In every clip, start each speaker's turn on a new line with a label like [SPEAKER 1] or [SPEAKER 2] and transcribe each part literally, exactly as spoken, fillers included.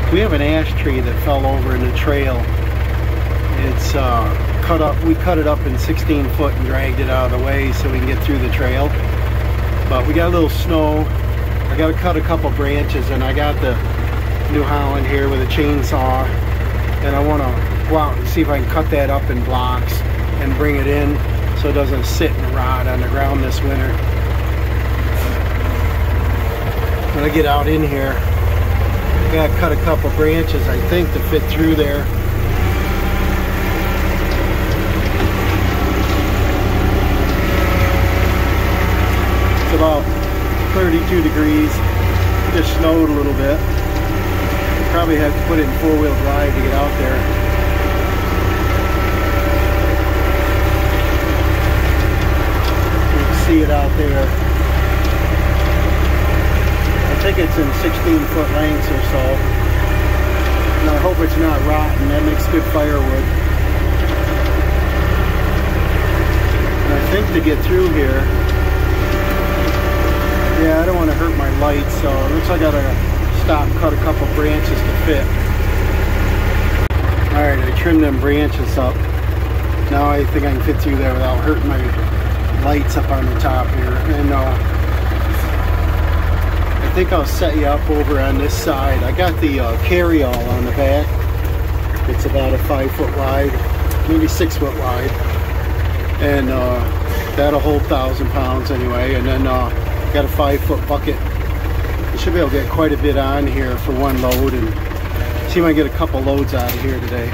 [SPEAKER 1] We have an ash tree that fell over in the trail. It's uh, cut up, we cut it up in sixteen foot and dragged it out of the way so we can get through the trail. But we got a little snow. I got to cut a couple branches, and I got the New Holland here with a chainsaw, and I want to go out and see if I can cut that up in blocks and bring it in so it doesn't sit and rot on the ground this winter. When I get out in here, I got to cut a couple branches, I think, to fit through there. It's about thirty-two degrees. It just snowed a little bit. Probably have to put it in four-wheel drive to get out there. You can see it out there. I think it's in sixteen foot lengths or so. And I hope it's not rotten. That makes good firewood. And I think to get through here, yeah, I don't want to hurt my lights, so it looks like I gotta stop and cut a couple branches to fit. Alright, I trimmed them branches up. Now I think I can fit through there without hurting my lights up on the top here. And uh, I think I'll set you up over on this side. I got the uh, carry-all on the back. It's about a five foot wide, maybe six foot wide. And uh, that'll hold a thousand pounds anyway. And then uh, got a five foot bucket. I should be able to get quite a bit on here for one load, and see if I can get a couple loads out of here today.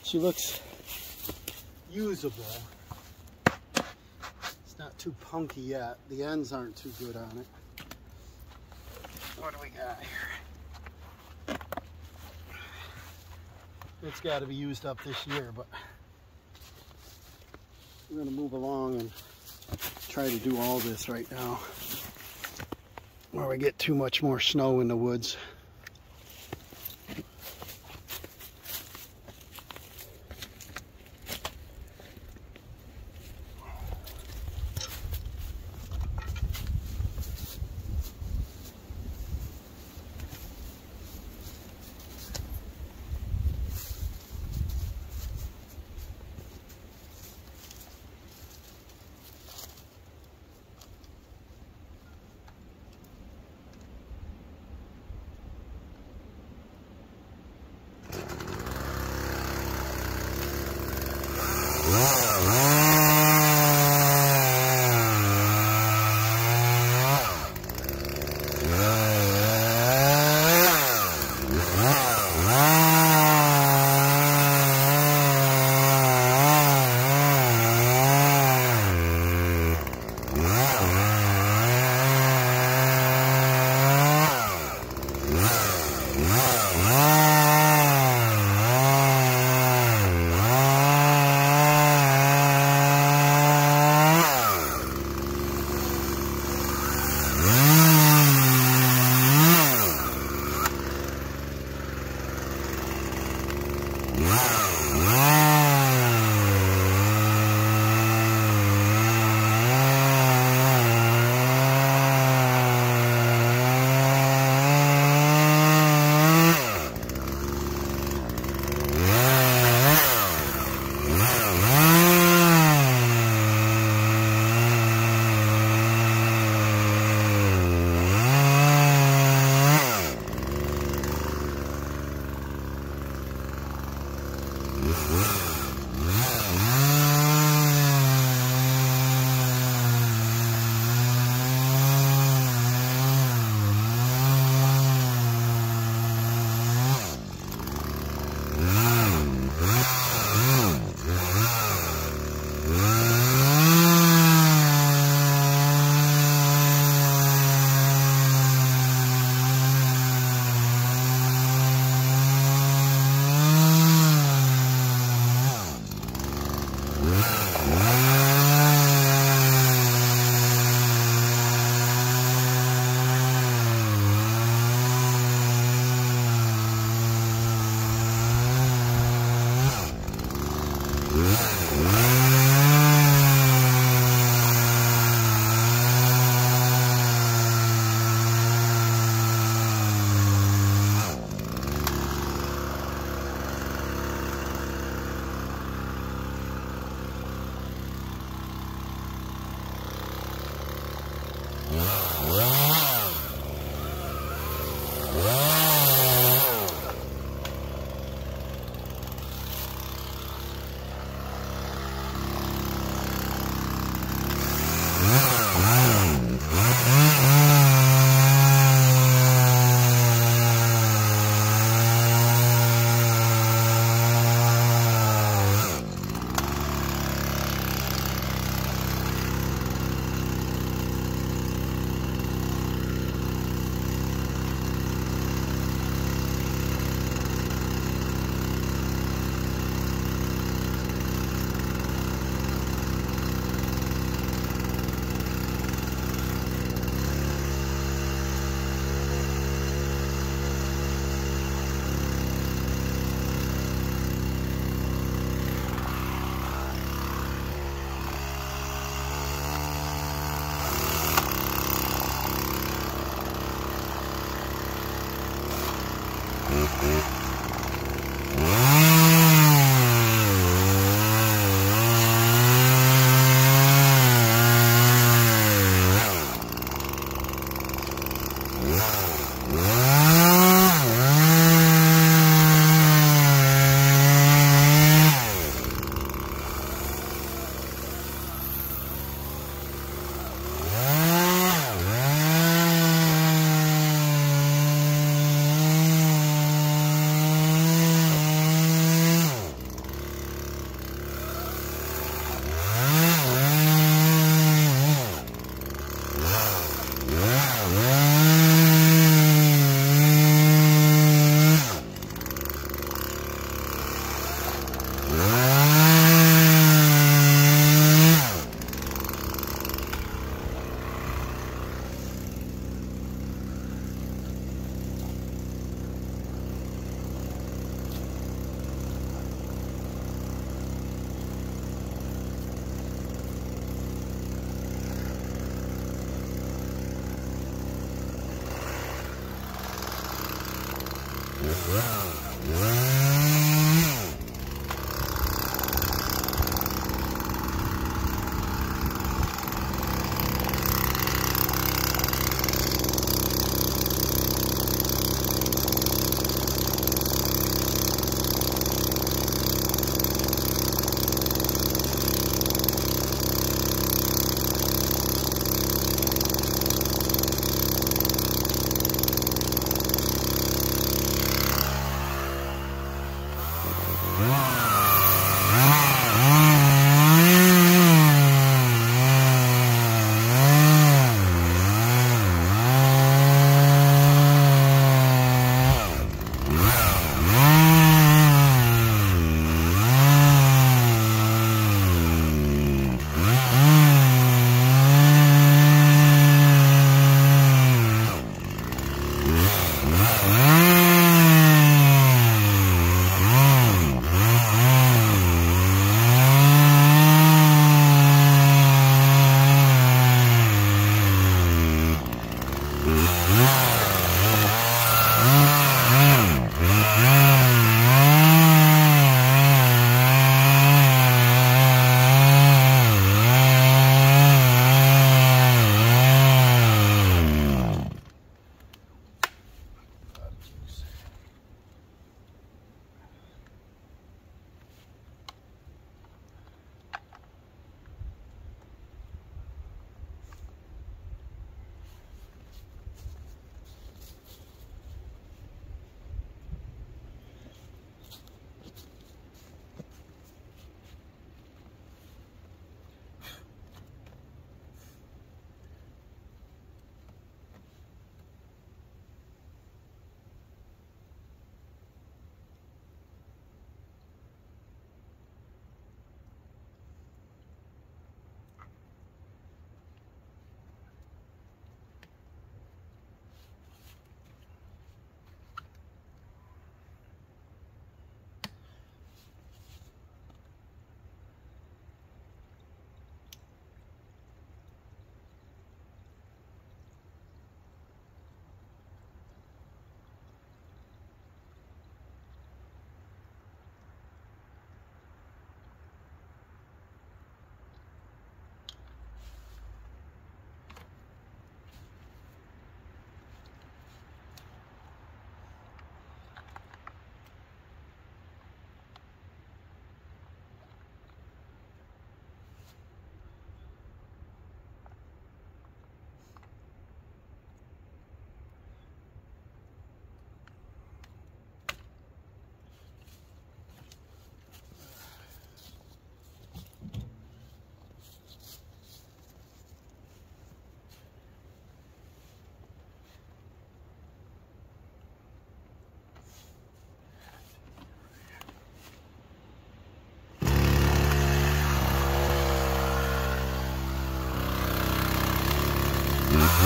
[SPEAKER 1] She looks usable. It's not too punky yet. The ends aren't too good on it. What do we got here? It's got to be used up this year, but we're going to move along and try to do all this right now where we get too much more snow in the woods.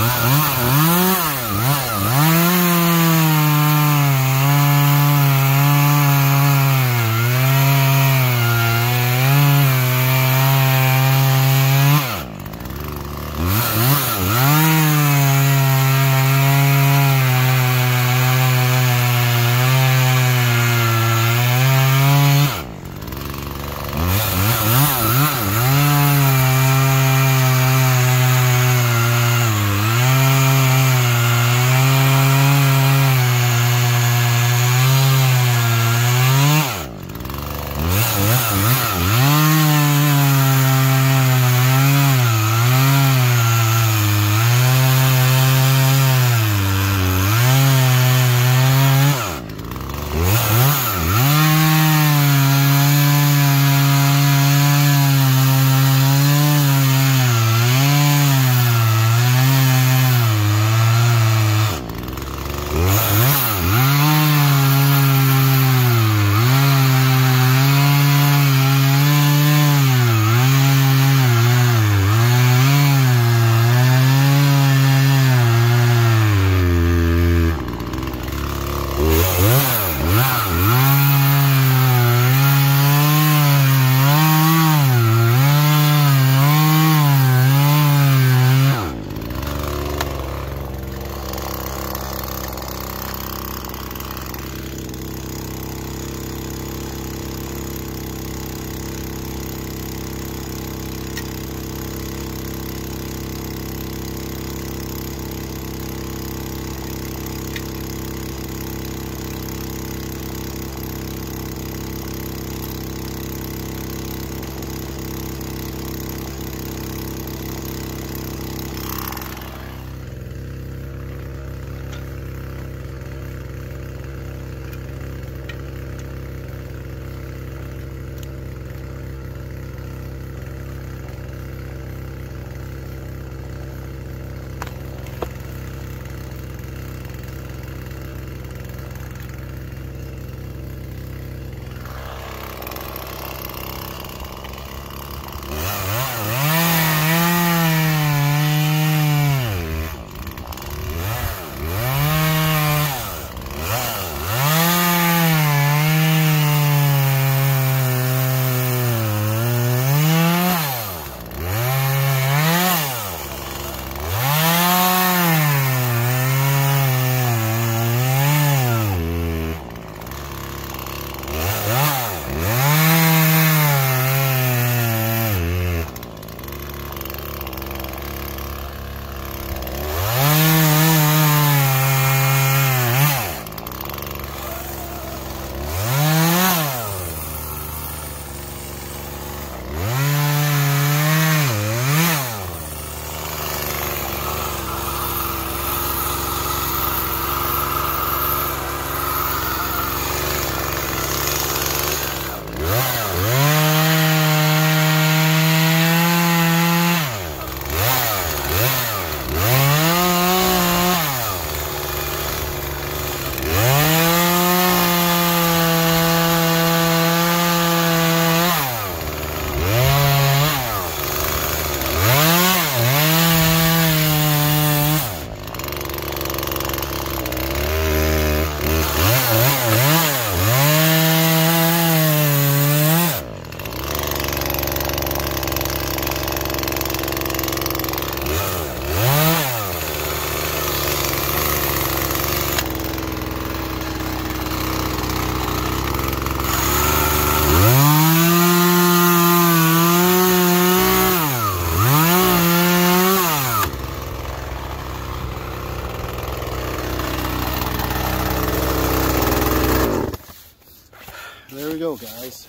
[SPEAKER 1] go, guys.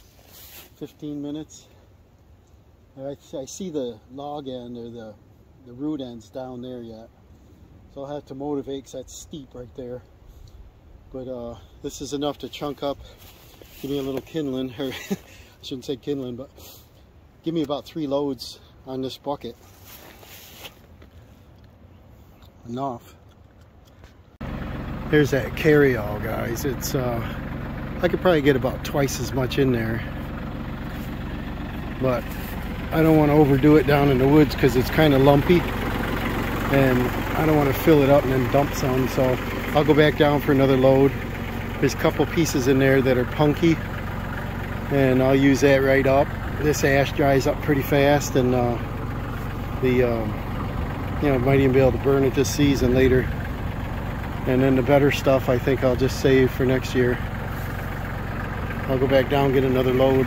[SPEAKER 1] fifteen minutes. I, I see the log end or the, the root ends down there yet. So I'll have to motivate because that's steep right there. But uh, this is enough to chunk up. Give me a little kindling, or I shouldn't say kindling, but give me about three loads on this bucket. Enough. Here's that carry-all, guys. It's uh, I could probably get about twice as much in there, but I don't want to overdo it down in the woods because it's kind of lumpy, and I don't want to fill it up and then dump some, so I'll go back down for another load. There's a couple pieces in there that are punky, and I'll use that right up. This ash dries up pretty fast, and uh, the uh, you know, might even be able to burn it this season later. And then the better stuff, I think I'll just save for next year. I'll go back down and get another load.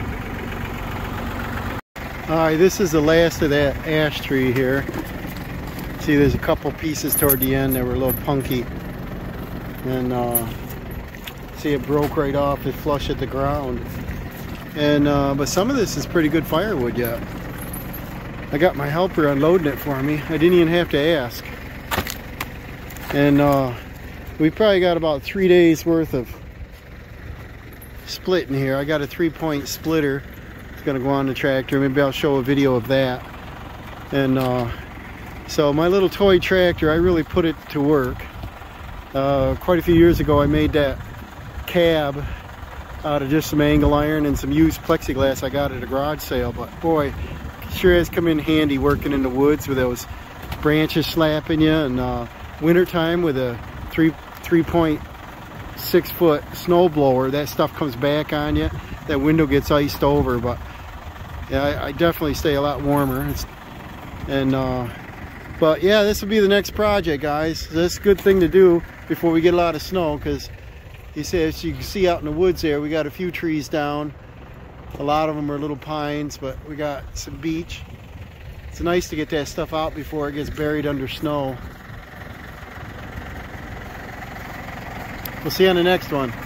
[SPEAKER 1] Alright, this is the last of that ash tree here. See, there's a couple pieces toward the end that were a little punky. And uh, see, it broke right off. It flush at the ground. And uh, but some of this is pretty good firewood yet. I got my helper unloading it for me. I didn't even have to ask. And uh, we probably got about three days worth of split in here. I got a three-point splitter. It's gonna go on the tractor. Maybe I'll show a video of that. And uh, so my little toy tractor, I really put it to work. Uh, quite a few years ago, I made that cab out of just some angle iron and some used plexiglass I got at a garage sale. But boy, sure has come in handy working in the woods with those branches slapping you, and uh, wintertime with a three three point six foot snow blower. That stuff comes back on you. That window gets iced over. But yeah, I, I definitely stay a lot warmer. It's, and uh, but yeah, this will be the next project, guys. That's a good thing to do before we get a lot of snow, because you see, as you can see out in the woods there, we got a few trees down. A lot of them are little pines, but we got some beech. It's nice to get that stuff out before it gets buried under snow. We'll see you on the next one.